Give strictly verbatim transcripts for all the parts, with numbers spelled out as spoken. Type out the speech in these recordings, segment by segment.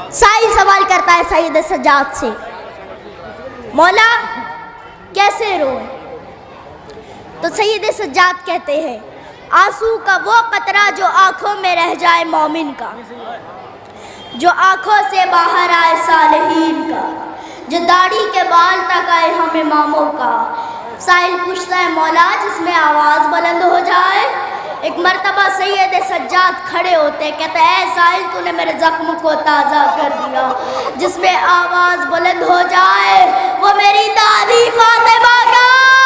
साहिल सवाल करता है सैयद सज्जाद से, मौला कैसे रोए? तो सैयद सज्जाद कहते हैं, आंसू का वो कतरा जो आंखों में रह जाए मोमिन का, जो आंखों से बाहर आए सालिहीन का, जो दाढ़ी के बाल तक आए हम इमामों का। साहिल पूछता है, मौला जिसमें आवाज़ बुलंद हो जाए। एक मर्तबा सैयद सज्जाद खड़े होते, कहते हैं, साहिल तूने मेरे ज़ख्म को ताज़ा कर दिया। जिसमें आवाज़ बुलंद हो जाए वो मेरी दादी फातिमा का।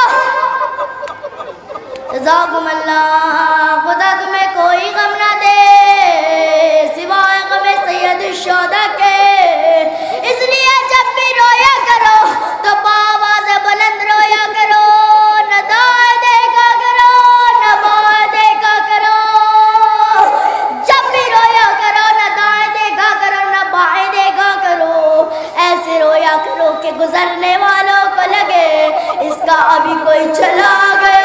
जज़ाकुमुल्लाह, खुदा तुम्हें कोई गम ना दे सिवाय गमे सैयद शुहदा के। इसलिए जब भी रोया करो तो आवाज़ बुलंद रोया करो, न दाएं देखा करो न बाएं देखा करो। जब भी रोया करो न दाएं देखा करो न बाएं देखा करो। ऐसे रोया करो कि गुजरने वालों को लगे इसका अभी कोई चला गया।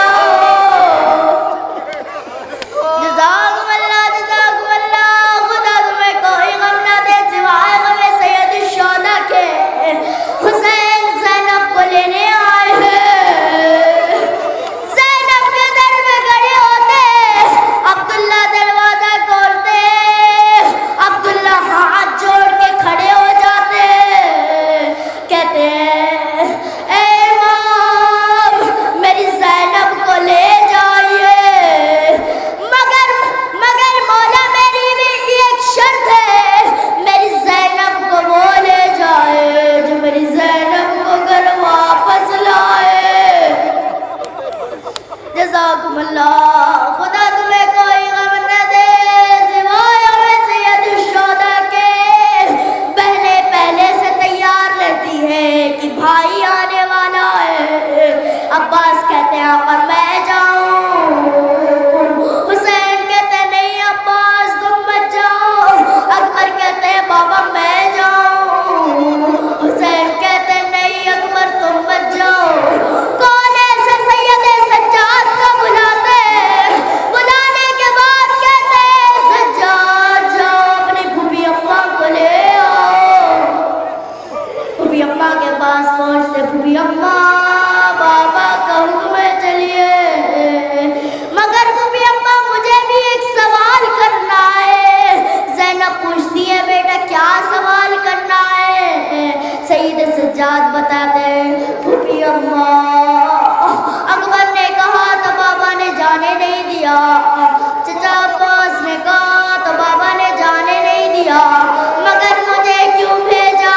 खुदा तुम्हें कोई गम न दे सिवाय हमें सैयद शुहदा के। पहले पहले से तैयार रहती है कि भाई आने वाला है। अब्बास कहते हैं, पर मैं जाऊं। हुसैन कहते हैं, नहीं अब्बास तुम मत जाओ। अकबर कहते हैं, बाबा मैं जाऊं। हुसैन कहते हैं, नहीं अकबर तुम मत जाओ। कौन ऐसे सैयद सज्जाद को बुलाते, बुलाने के बाद कहते हैं, सज्जाद जाओ अपनी फूफी अम्मा को ले आओ। फूफी अम्मा के पास पहुंचते, फूफी अम्मा बाबा का हुक्म है चलिए। मगर फूफी अम्मा मुझे भी एक सवाल करना है। ज़ैनब पूछती है, बेटा क्या सवाल करना है? सैयद सज्जाद बताते हैं, फूफी अम्मा अकबर ने कहा तो बाबा ने जाने नहीं दिया। चचा अब्बास ने कहा तो बाबा ने जाने नहीं दिया। मगर मुझे क्यों भेजा?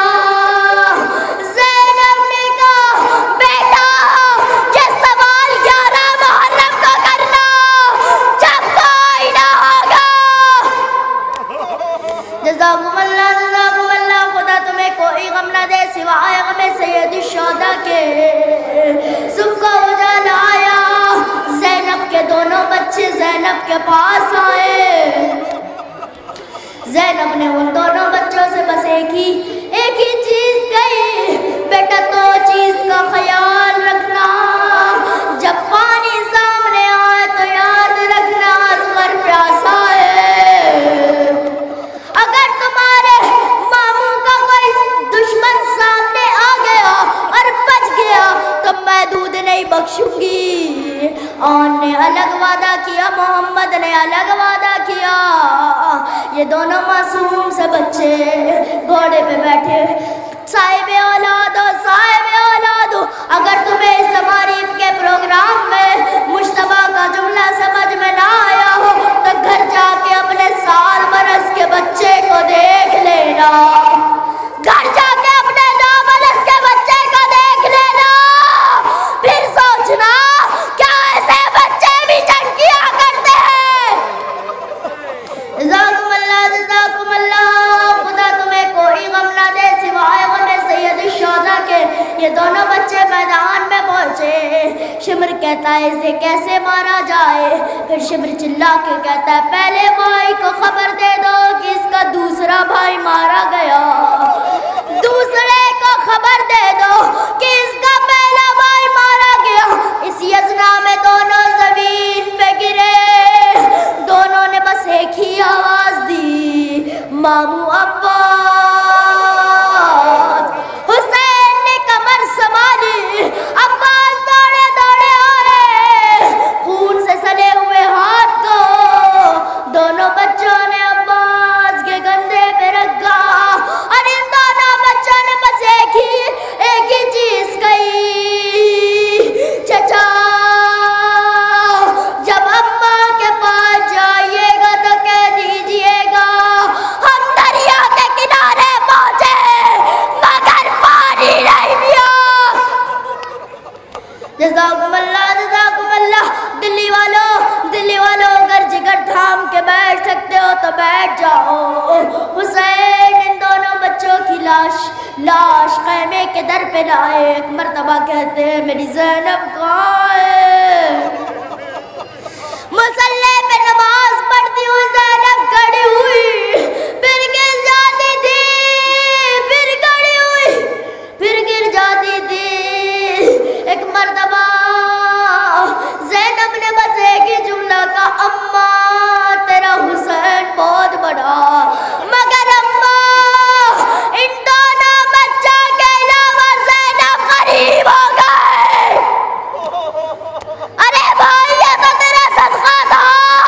ज़ैनब ने कहा, बेटा ये सवाल ग्यारह मुहर्रम को करना जब कोई ना होगा। जज़ाकुमुल्लाह जज़ाकुमुल्लाह, खुदा तुम्हें कोई गम ना दे सिवाय गमे सैयद शुहदा के। सुबह को उजाला आया, ज़ैनब के दोनों बच्चे ज़ैनब के पास आए। ज़ैनब ने उन दोनों बच्चों से बस एक ही एक ही चीज कही, बेटा तो चीज का ख्याल रखना। जब पानी सामने आए तो याद रखना असगर प्यासा है। अगर तुम्हारे मामू का कोई दुश्मन सामने आ गया और बच गया तो मैं दूध नहीं बख्शूंगी। औन ने अलग वादा किया, मोहम्मद ने अलग वादा किया। ये दोनों मासूम से बच्चे घोड़े पे बैठे, साहिब औलाद हो साहिब औलाद हो। अगर तुम्हें इस हमारी के प्रोग्राम में मुश्तबा का जुमला समझ में ना आया हो तो घर जाके अपने साल बरस के बच्चे को देख लेना। घर जाके अपने नौ बरस के बच्चे को देख लेना, फिर सोचना क्या ऐसे बच्चे भी जंग किया करते हैं। जज़ाकुमुल्लाह जज़ाकुमुल्लाह, खुदा तुम्हें कोई गम ना दे सिवाय गमे सैयद शुहदा के। ये दोनों बच्चे मैदान में पहुंचे। शिमर कहता है, इसे कैसे मारा जाए? फिर शिमर चिल्ला के कहता है, पहले भाई को खबर दे दो कि इसका दूसरा भाई मारा गया। दूसरे को खबर दे दो कि इसका पहला भाई मारा गया। इस यजना में दोनों जमीन पे गिरे। दोनों ने बस एक ही आवाज दी, मामू अब्बास। लाश लाश खैमे के दर पे लाए। एक मर्तबा कहते हैं मेरी ज़ैनब कहाँ है? मुसल्ले पे नमाज पढ़ती हुई ज़ैनब खड़ी हुई, फिर गिर जाती थी, फिर खड़ी हुई, फिर गिर जाती थी। एक मर्तबा ज़ैनब ने बस एक ही जुमला का, अम्मा तेरा हुसैन बहुत बड़ा, मगर अम्मा इन दोनों बच्चों के अलावा ज़ैनब गरीब हो गए। अरे भाई ये तो तेरा सदका था।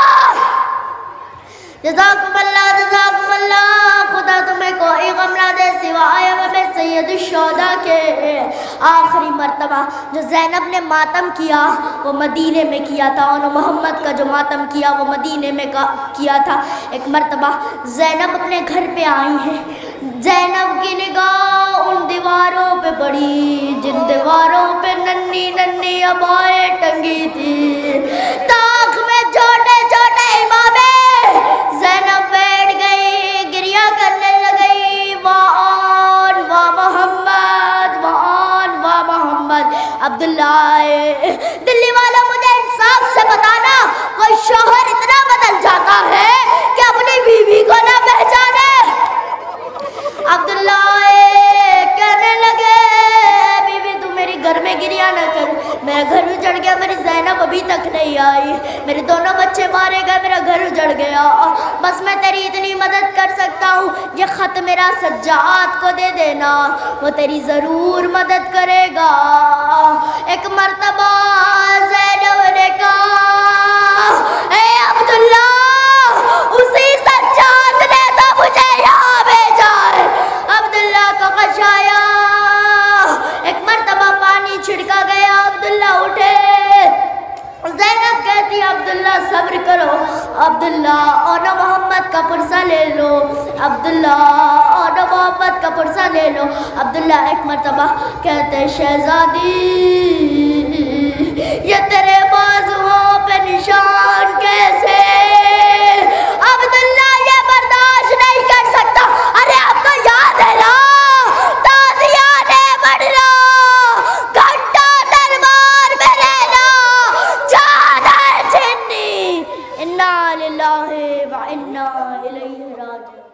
जज़ाकुमुल्लाह जज़ाकुमुल्लाह, खुदा तुम्हें कोई गम ना दे सिवाय हमें सैयद शोदा के। आखिरी मर्तबा जो ज़ैनब ने मातम किया वो मदीने में किया था, और मोहम्मद का जो मातम किया वो मदीने में किया था। एक मर्तबा ज़ैनब अपने घर पे आई हैं। ज़ैनब की निगाह उन दीवारों पे पड़ी जिन दीवारों पे नन्ही नन्ही अबाएं टंगी थी। ताक में छोटे छोटे इमामे ज़ैनब बैठ गई, गिरिया करने लगी, वान वाह मोहम्मद, वान वाह मोहम्मद। अब्दुल्ला दिल्ली वाला मुझे इंसाफ से बताना, कोई शौहर इतना बदल जाता है कि अपनी बीवी को ना पहचाने? अब्दुल्ला कहने लगे बीवी तू मेरे घर में गिरिया न कर, मेरा घर उजड़ गया, मेरी ज़ैनब अभी तक नहीं आई, मेरे दोनों बच्चे मारे गए, मेरा घर उजड़ गया, बस मैं तेरी इतनी मदद कर सकता हूँ, ये ख़त मेरा सज्जाद को दे देना, वो तेरी ज़रूर मदद करेगा। एक मर्तबा ज़ैनब ने कहा ए अब्दुल्ला, उसी सज्जाद ने तो मुझे यहाँ भेजा है। अब्दुल्ला को कशाया, एक मर्तबा पानी छिड़का गया, अब्दुल्ला उठे। ज़ैनब कहती अब्दुल्ला सब्र करो, अब्दुल्ला और मोहम्मद का पुरसा ले लो, अब्दुल्ला और मोहम्मद का पुरसा ले लो। अब्दुल्ला एक मर्तबा कहते शहजादी ये तेरे बाजुओं पे निशान कैसे? अब्दुल्ला ये बर्दाश्त नहीं कर सकता। अरे अब तो याद है ना, ताज़िया ने बढ़ना, घंटा दरबार में रहना, जाना है जिन्नी। इन्ना लिल्लाहि व इन्ना इलैहि राजिऊन।